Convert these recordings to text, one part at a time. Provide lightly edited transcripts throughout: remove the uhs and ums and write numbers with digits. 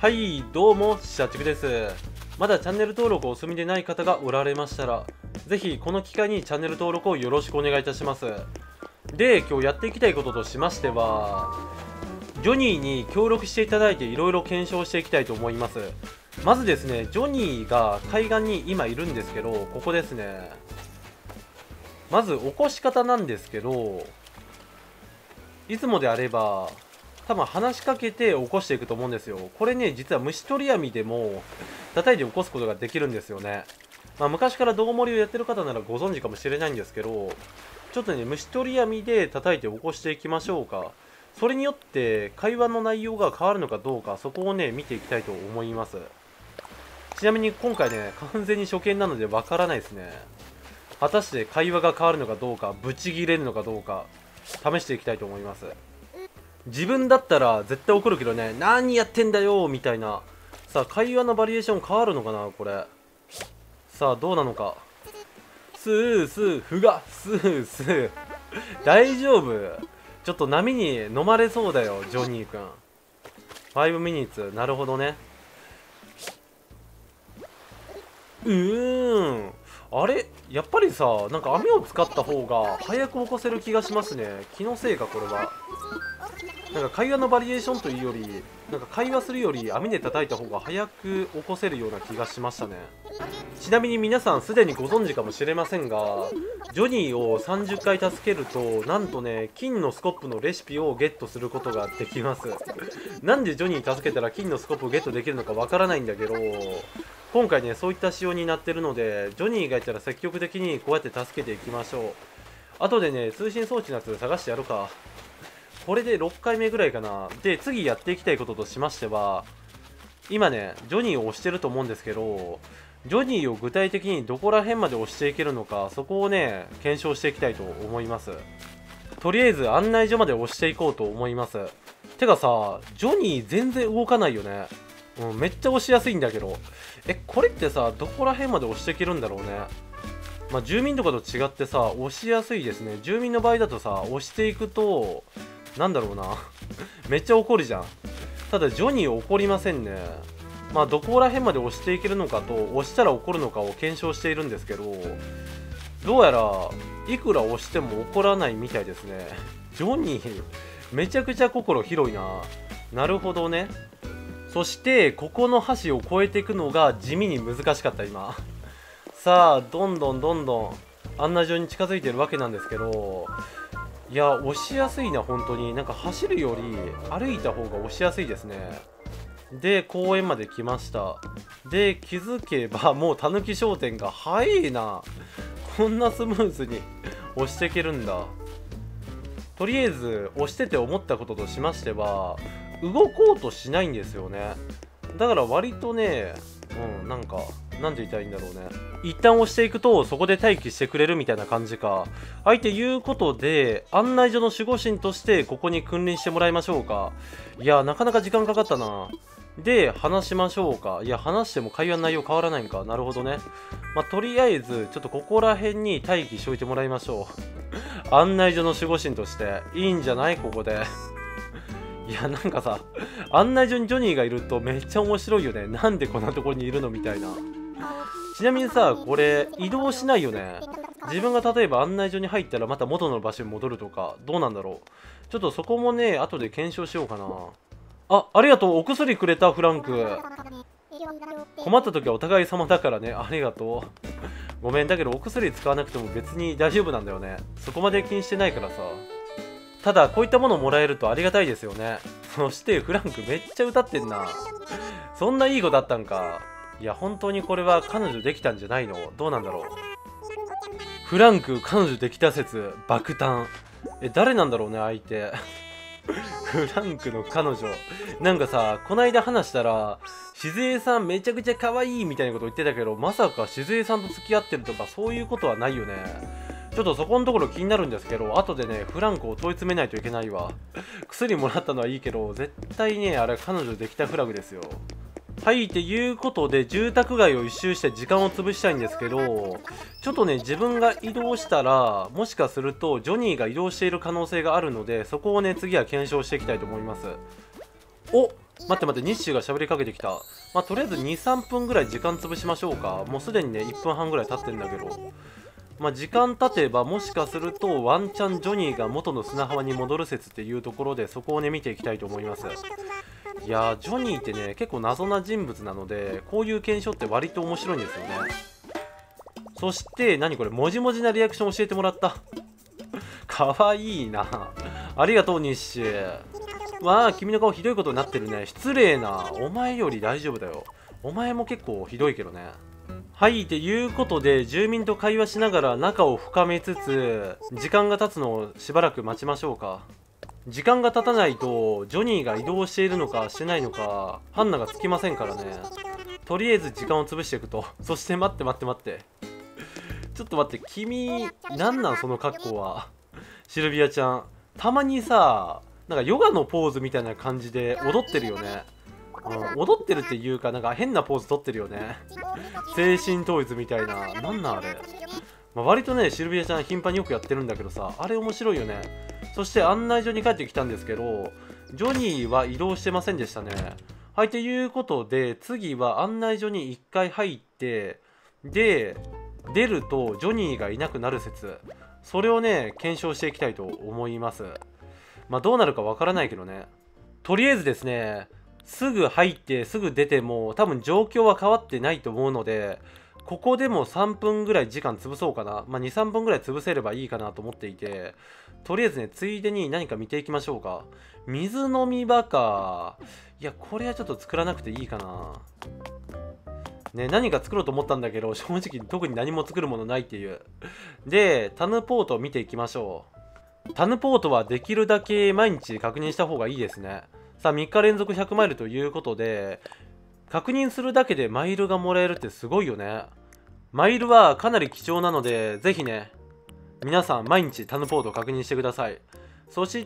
はい、どうも、社畜です。まだチャンネル登録をお済みでない方がおられましたら、ぜひこの機会にチャンネル登録をよろしくお願いいたします。で、今日やっていきたいこととしましては、ジョニーに協力していただいていろいろ検証していきたいと思います。まずですね、ジョニーが海岸に今いるんですけど、ここですね。まず起こし方なんですけど、いつもであれば、多分話しかけて起こしていくと思うんですよ。これね、実は虫取り網でも叩いて起こすことができるんですよね。昔から道盛りをやってる方ならご存知かもしれないんですけど、ちょっとね、虫取り網で叩いて起こしていきましょうか。それによって会話の内容が変わるのかどうか、そこをね、見ていきたいと思います。ちなみに今回ね、完全に初見なのでわからないですね。果たして会話が変わるのかどうか、ブチギレるのかどうか、試していきたいと思います。自分だったら絶対怒るけどね、何やってんだよみたいな。さあ、会話のバリエーション変わるのかなこれ。さあ、どうなのか。スースー、ふが、スースー。大丈夫？ちょっと波に飲まれそうだよ、ジョニーくん。5ミニッツ、なるほどね。あれやっぱりさ、なんか網を使った方が早く起こせる気がしますね。気のせいか、これは。なんか会話のバリエーションというより、なんか会話するより網で叩いた方が早く起こせるような気がしましたね。ちなみに皆さんすでにご存知かもしれませんが、ジョニーを30回助けると、なんとね、金のスコップのレシピをゲットすることができます。なんでジョニー助けたら金のスコップをゲットできるのかわからないんだけど、今回ね、そういった仕様になってるので、ジョニーがいたら積極的にこうやって助けていきましょう。後でね、通信装置のやつ探してやるか。これで6回目ぐらいかな。で、次やっていきたいこととしましては、今ね、ジョニーを押してると思うんですけど、ジョニーを具体的にどこら辺まで押していけるのか、そこをね、検証していきたいと思います。とりあえず案内所まで押していこうと思います。てかさ、ジョニー全然動かないよね。めっちゃ押しやすいんだけど。これってさ、どこら辺まで押していけるんだろうね。住民とかと違ってさ、押しやすいですね。住民の場合だとさ、押していくと、なんだろうなめっちゃ怒るじゃん。ただジョニー怒りませんね。どこら辺まで押していけるのかと、押したら怒るのかを検証しているんですけど、どうやらいくら押しても怒らないみたいですね。ジョニーめちゃくちゃ心広いな。なるほどね。そしてここの橋を越えていくのが地味に難しかった今。さあ、どんどん案内所に近づいてるわけなんですけど、いや、押しやすいな、本当に。なんか走るより歩いた方が押しやすいですね。で、公園まで来ました。で、気づけばもうたぬき商店が早いな。こんなスムーズに押していけるんだ。とりあえず押してて思ったこととしましては、動こうとしないんですよね。だから割とね、なんかなんて言ったらいいんだろうね。一旦押していくとそこで待機してくれるみたいな感じか。相手言うことで案内所の守護神としてここに君臨してもらいましょうか。いや、なかなか時間かかったな。で、話しましょうか。いや、話しても会話の内容変わらないんか。なるほどね。とりあえずちょっとここら辺に待機しといてもらいましょう。案内所の守護神としていいんじゃないここで。いや、なんかさ、案内所にジョニーがいるとめっちゃ面白いよね。なんでこんなところにいるのみたいな。ちなみにさ、これ移動しないよね。自分が例えば案内所に入ったらまた元の場所に戻るとか、どうなんだろう。ちょっとそこもね、後で検証しようかな。ありがとう。お薬くれた、フランク。困った時はお互い様だからね。ありがとう。ごめん、だけどお薬使わなくても別に大丈夫なんだよね。そこまで気にしてないからさ。ただ、こういったものをもらえるとありがたいですよね。そして、フランクめっちゃ歌ってんな。そんないい子だったんか。いや、本当にこれは彼女できたんじゃないの？どうなんだろう。フランク、彼女できた説、爆誕。誰なんだろうね、相手。フランクの彼女。なんかさ、こないだ話したら、しずえさんめちゃくちゃ可愛いみたいなこと言ってたけど、まさかしずえさんと付き合ってるとかそういうことはないよね。ちょっとそこのところ気になるんですけど、後でね、フランクを問い詰めないといけないわ。薬もらったのはいいけど、絶対ね、あれ彼女できたフラグですよ。はい、っていうことで、住宅街を一周して時間を潰したいんですけど、ちょっとね、自分が移動したら、もしかすると、ジョニーが移動している可能性があるので、そこをね、次は検証していきたいと思います。お、 待って待って、日誌が喋りかけてきた。まあとりあえず2、3分ぐらい時間潰しましょうか。もうすでにね1分半ぐらい経ってんだけど、まあ時間経てばもしかするとワンチャンジョニーが元の砂浜に戻る説っていうところで、そこをね見ていきたいと思います。いやー、ジョニーってね結構謎な人物なので、こういう検証って割と面白いんですよね。そして何これ、もじもじなリアクション教えてもらったかわいいな。ありがとう日誌。わあ、君の顔ひどいことになってるね。失礼な。お前より大丈夫だよ。お前も結構ひどいけどね。はい、ということで住民と会話しながら仲を深めつつ、時間が経つのをしばらく待ちましょうか。時間が経たないとジョニーが移動しているのかしてないのか判断がつきませんからね。とりあえず時間を潰していくと。そして待って待って待って、ちょっと待って、君なんなんその格好は。シルビアちゃんたまにさ、なんかヨガのポーズみたいな感じで踊ってるよね。踊ってるっていうか、なんか変なポーズ取ってるよね。精神統一みたいな。なんなんあれ。まあ、割とねシルビアちゃん頻繁によくやってるんだけどさ、あれ面白いよね。そして案内所に帰ってきたんですけど、ジョニーは移動してませんでしたね。はい、ということで次は案内所に1回入って、で出るとジョニーがいなくなる説、それをね検証していきたいと思います。まあどうなるかわからないけどね。とりあえずですね、すぐ入ってすぐ出ても多分状況は変わってないと思うので、ここでも3分ぐらい時間潰そうかな。まあ2、3分ぐらい潰せればいいかなと思っていて、とりあえずねついでに何か見ていきましょうか。水飲み場か。いやこれはちょっと作らなくていいかな。ね、何か作ろうと思ったんだけど、正直特に何も作るものないっていう。で、タヌポートを見ていきましょう。タヌポートはできるだけ毎日確認した方がいいですね。さあ、3日連続100マイルということで、確認するだけでマイルがもらえるってすごいよね。マイルはかなり貴重なので、ぜひね、皆さん毎日タヌポートを確認してください。そして、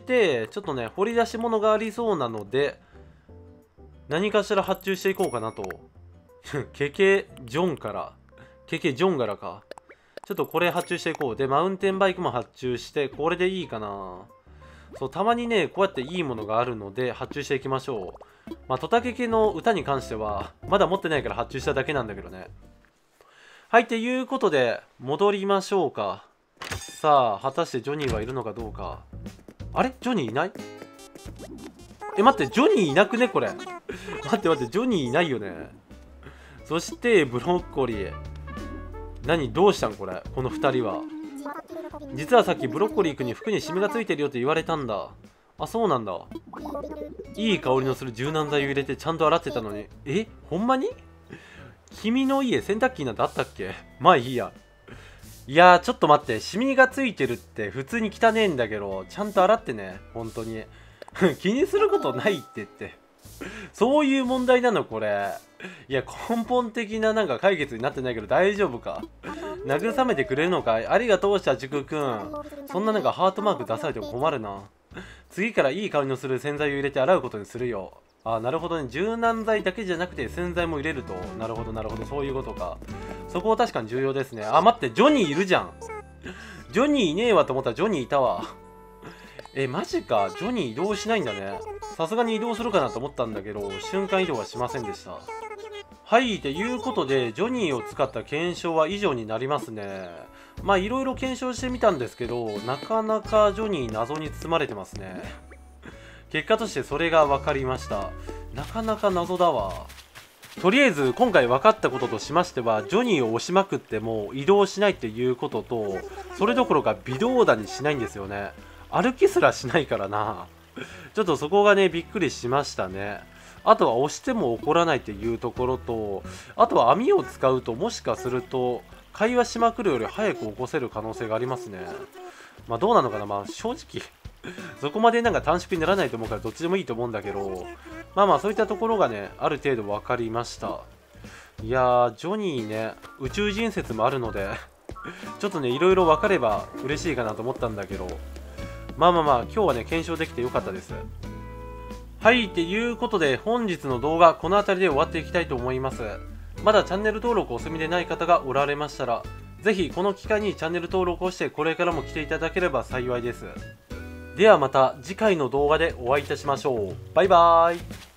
ちょっとね、掘り出し物がありそうなので、何かしら発注していこうかなと。ケケジョンから。ケケジョンガラか。ちょっとこれ発注していこう。で、マウンテンバイクも発注して、これでいいかな。そう、たまにね、こうやっていいものがあるので、発注していきましょう。まあ、トタケケの歌に関しては、まだ持ってないから発注しただけなんだけどね。はい、ということで、戻りましょうか。さあ、果たしてジョニーはいるのかどうか。あれジョニーいない？待って、ジョニーいなくねこれ。待って待って、ジョニーいないよね。そしてブロッコリー。何どうしたんこれ、この2人は。実はさっきブロッコリー君に服にシミがついてるよって言われたんだ。あ、そうなんだ。いい香りのする柔軟剤を入れてちゃんと洗ってたのに。ほんまに？君の家洗濯機なんてあったっけ？まあいいや。いやーちょっと待って、シミがついてるって普通に汚ねえんだけど、ちゃんと洗ってね、本当に。気にすることないって言って。そういう問題なのこれ。いや根本的ななんか解決になってないけど大丈夫か。慰めてくれるのかい。ありがとう社畜くん。そんななんかハートマーク出されても困るな。次からいい香りのする洗剤を入れて洗うことにするよ。あ、なるほどね。柔軟剤だけじゃなくて洗剤も入れると。なるほどなるほど、そういうことか。そこは確かに重要ですね。あ、待って、ジョニーいるじゃん。ジョニーいねえわと思ったらジョニーいたわ。マジか。ジョニー移動しないんだね。さすがに移動するかなと思ったんだけど、瞬間移動はしませんでした。はい、ということで、ジョニーを使った検証は以上になりますね。まあ、いろいろ検証してみたんですけど、なかなかジョニー謎に包まれてますね。結果としてそれが分かりました。なかなか謎だわ。とりあえず今回分かったこととしましては、ジョニーを押しまくっても移動しないっていうことと、それどころか微動だにしないんですよね。歩きすらしないからな。ちょっとそこがねびっくりしましたね。あとは押しても怒らないっていうところと、あとは網を使うともしかすると会話しまくるより早く起こせる可能性がありますね。まあどうなのかな。まあ正直そこまでなんか短縮にならないと思うからどっちでもいいと思うんだけど、まあまあそういったところがねある程度分かりました。いやージョニーね、宇宙人説もあるのでちょっとねいろいろ分かれば嬉しいかなと思ったんだけど、まあまあまあ今日はね検証できてよかったです。はい、っていうことで本日の動画この辺りで終わっていきたいと思います。まだチャンネル登録お済みでない方がおられましたら、ぜひこの機会にチャンネル登録をしてこれからも来ていただければ幸いです。ではまた次回の動画でお会いいたしましょう。バイバーイ。